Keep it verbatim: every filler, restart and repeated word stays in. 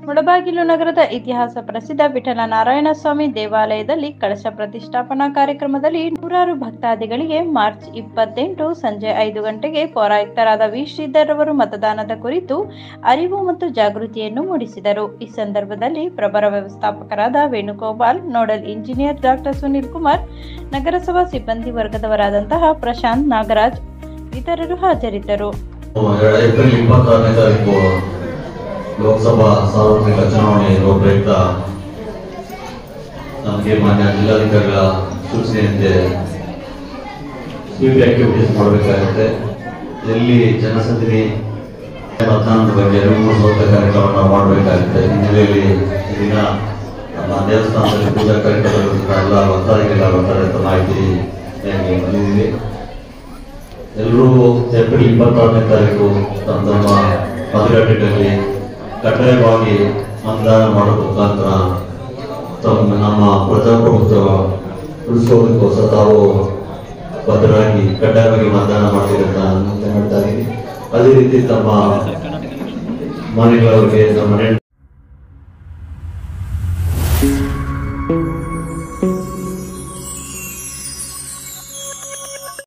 ಮುಳಬಾಗಿಲು ನಗರದ ಇತಿಹಾಸ ಪ್ರಸಿದ್ಧ ವಿಠಲ ನಾರಾಯಣ ಸ್ವಾಮಿ ದೇವಾಲಯದಲ್ಲಿ ಕಳಶ ಪ್ರತಿಷ್ಠಾಪನಾ ಕಾರ್ಯಕ್ರಮದಲ್ಲಿ ನೂರಾರು ಭಕ್ತಾದಿಗಳಿಗೆ ಮಾರ್ಚ್ ಇಪ್ಪತ್ತೆಂಟು ಸಂಜೆ ಐದು ಗಂಟೆಗೆ ಪೌರಾಯುಕ್ತರಾದ ವಿ ಶ್ರೀಧರ್ ಅವರು ಮತದಾನದ ಕುರಿತು ಅರಿವು ಮತ್ತು ಜಾಗೃತಿಯನ್ನು ಮೂಡಿಸಿದರು. ಈ ಸಂದರ್ಭದಲ್ಲಿ ಪ್ರಭರ ವ್ಯವಸ್ಥಾಪಕರಾದ Venugopal, nodal engineer doctor Sunil Kumar, ನಗರಸಭಾ ಸಿಬ್ಬಂದಿ ವರ್ಗದವರಾದಂತಹ ಪ್ರಶಾಂತ್, ನಾಗರಾಜ್ ಇತರರು ಹಾಜರಿದ್ದರು. ಲೋಕಸಭಾ ಸಾರ್ವತ್ರಿಕ ಚುನಾವಣೆ ಇರುವ ಪ್ರಯುಕ್ತ ನಮಗೆ ಮಾನ್ಯ ಜಿಲ್ಲಾಧಿಕಾರಿಗಳ ಸೂಚನೆಯಂತೆ ಸ್ವೀಪ್ ಆಕ್ಟಿವಿಟೀಸ್ ಮಾಡಬೇಕಾಗುತ್ತೆ. ಎಲ್ಲಿ ಜನಸಂದಣಿ ಮತದಾನದ ಬಗ್ಗೆ ಅರಿವು ಮೂಡಿಸುವಂತ ಕಾರ್ಯಕ್ರಮವನ್ನು ಮಾಡಬೇಕಾಗುತ್ತೆ. ಹಿನ್ನೆಲೆಯಲ್ಲಿ ಈ ದಿನ ನಮ್ಮ ದೇವಸ್ಥಾನದಲ್ಲಿ ಪೂಜಾ ಕಾರ್ಯಕ್ರಮಗಳಿಂದ ಎಲ್ಲ ಭಕ್ತಾದಿಗಳಿಗೆಲ್ಲ ಬರ್ತಾರೆ ಅಂತ ಮಾಹಿತಿ ಬಂದಿದ್ದೀವಿ. ಎಲ್ಲರೂ ಏಪ್ರಿಲ್ ಇಪ್ಪತ್ತಾರನೇ ತಾರೀಕು ತಮ್ಮ ತಮ್ಮ ಮತಗಟ್ಟೆಗಳಲ್ಲಿ ಕಡ್ಡಾಯವಾಗಿ ಮತದಾನ ಮಾಡುವ ಮುಖಾಂತರ ತಮ್ಮ ನಮ್ಮ ಪ್ರಜಾಪ್ರಭುತ್ವ ಉಳಿಸ್ಕೋದಕ್ಕೋಸ್ಕರ ತಾವು ಬದ್ಧರಾಗಿ ಕಡ್ಡಾಯವಾಗಿ ಮತದಾನ ಮಾಡ್ತೀರಿ ಅಂತ ಅನುಮತಿ ಮಾಡ್ತಾ ಇದ್ದೀನಿ. ಅದೇ ರೀತಿ ತಮ್ಮ ಮನೆಗಳವರಿಗೆ ನಮ್ಮ